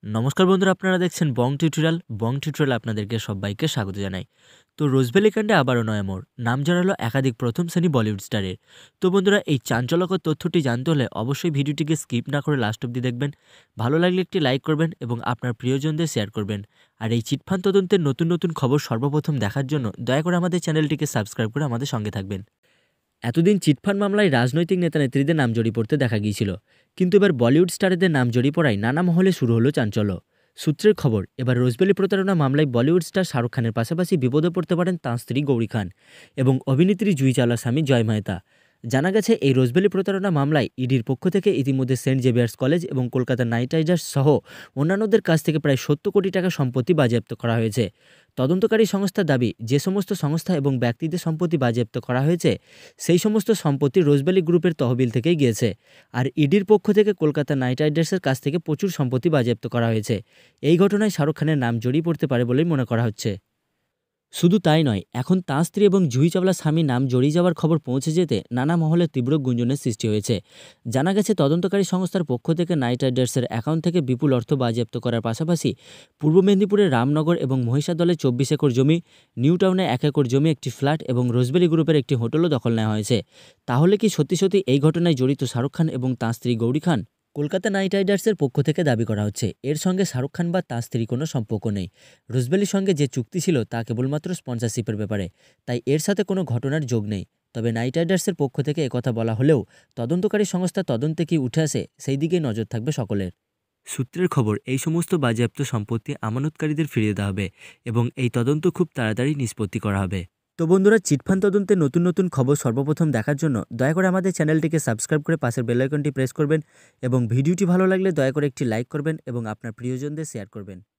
নমস্কার বন্ধুরা, আপনারা দেখছেন বং টিউটোরিয়াল আপনাদেরকে সবাইকে স্বাগত জানাই। তো রোজভ্যালি কাণ্ডে আবারও নয়া মোড়, নাম জড়ালো একাধিক প্রথম শ্রেণী বলিউড স্টারের। তো বন্ধুরা, এই চাঞ্চল্যকর তথ্যটি জানতে হলে অবশ্যই ভিডিওটিকে স্কিপ না করে লাস্ট অবধি দেখবেন। ভালো লাগলে একটি লাইক করবেন এবং আপনার প্রিয়জনদের শেয়ার করবেন। আর এই চিটফান্ড তদন্তের নতুন নতুন খবর সর্বপ্রথম দেখার জন্য দয়া করে আমাদের চ্যানেলটিকে সাবস্ক্রাইব করে আমাদের সঙ্গে থাকবেন। এতদিন চিটফান্ড মামলায় রাজনৈতিক নেতা নেত্রীদের নাম জড়িয়ে পড়তে দেখা গিয়েছিল, কিন্তু এবার বলিউড স্টারদের নাম জড়িয়ে পড়ায় নানা মহলে শুরু হলো চাঞ্চল্য। সূত্রের খবর, এবার রোজভ্যালি প্রতারণা মামলায় বলিউড স্টার শাহরুখ খানের পাশাপাশি বিপদে পড়তে পারেন তাঁর স্ত্রী গৌরী খান এবং অভিনেত্রী জুহি চাওলার স্বামী জয় মেহতা। জানা গেছে, এই রোজভ্যালি প্রতারণা মামলায় ইডির পক্ষ থেকে ইতিমধ্যে সেন্ট জেভিয়ার্স কলেজ এবং কলকাতা নাইট রাইডার্স সহ অন্যান্যদের কাছ থেকে প্রায় ৭০ কোটি টাকা সম্পত্তি বাজেয়াপ্ত করা হয়েছে। তদন্তকারী সংস্থার দাবি, যে সমস্ত সংস্থা এবং ব্যক্তিদের সম্পত্তি বাজেয়াপ্ত করা হয়েছে সেই সমস্ত সম্পত্তি রোজভ্যালি গ্রুপের তহবিল থেকেই গিয়েছে। আর ইডির পক্ষ থেকে কলকাতা নাইট রাইডার্সের কাছ থেকে প্রচুর সম্পত্তি বাজেয়াপ্ত করা হয়েছে। এই ঘটনায় শাহরুখ খানের নাম জড়িয়ে পড়তে পারে বলেই মনে করা হচ্ছে। শুধু তাই নয়, এখন তাঁর স্ত্রী এবং জুহি চাওলার স্বামীর নাম জড়িয়ে যাওয়ার খবর পৌঁছে যেতে নানা মহলে তীব্র গুঞ্জনের সৃষ্টি হয়েছে। জানা গেছে, তদন্তকারী সংস্থার পক্ষ থেকে নাইট রাইডার্সের অ্যাকাউন্ট থেকে বিপুল অর্থ বাজেয়াপ্ত করার পাশাপাশি পূর্ব মেদিনীপুরের রামনগর এবং মহিষাদলে ২৪ একর জমি, নিউ টাউনে ১ একর জমি, একটি ফ্ল্যাট এবং রোজভ্যালি গ্রুপের একটি হোটেলও দখল নেওয়া হয়েছে। তাহলে কি সত্যি সত্যি এই ঘটনায় জড়িত শাহরুখ খান এবং তাঁর স্ত্রী গৌরী খান? কলকাতা নাইট রাইডার্সের পক্ষ থেকে দাবি করা হচ্ছে, এর সঙ্গে শাহরুখ খান বা তাঁর স্ত্রী কোনো সম্পর্ক নেই। রোজভ্যালির সঙ্গে যে চুক্তি ছিল তা কেবলমাত্র স্পন্সরশিপের ব্যাপারে, তাই এর সাথে কোনো ঘটনার যোগ নেই। তবে নাইট রাইডার্সের পক্ষ থেকে একথা বলা হলেও তদন্তকারী সংস্থা তদন্তে কি উঠে আসে সেই দিকেই নজর থাকবে সকলের। সূত্রের খবর, এই সমস্ত বাজেয়াপ্ত সম্পত্তি আমানতকারীদের ফিরিয়ে দেওয়া হবে এবং এই তদন্ত খুব তাড়াতাড়ি নিষ্পত্তি করা হবে। তো বন্ধুরা, চিটফান্ড তদন্তের নতুন নতুন খবর সর্বপ্রথম দেখার জন্য দয়া করে আমাদের চ্যানেলটিকে সাবস্ক্রাইব করে পাশের বেল আইকনটি প্রেস করবেন এবং ভিডিওটি ভালো লাগলে দয়া করে একটি লাইক করবেন এবং আপনার প্রিয়জনদের শেয়ার করবেন।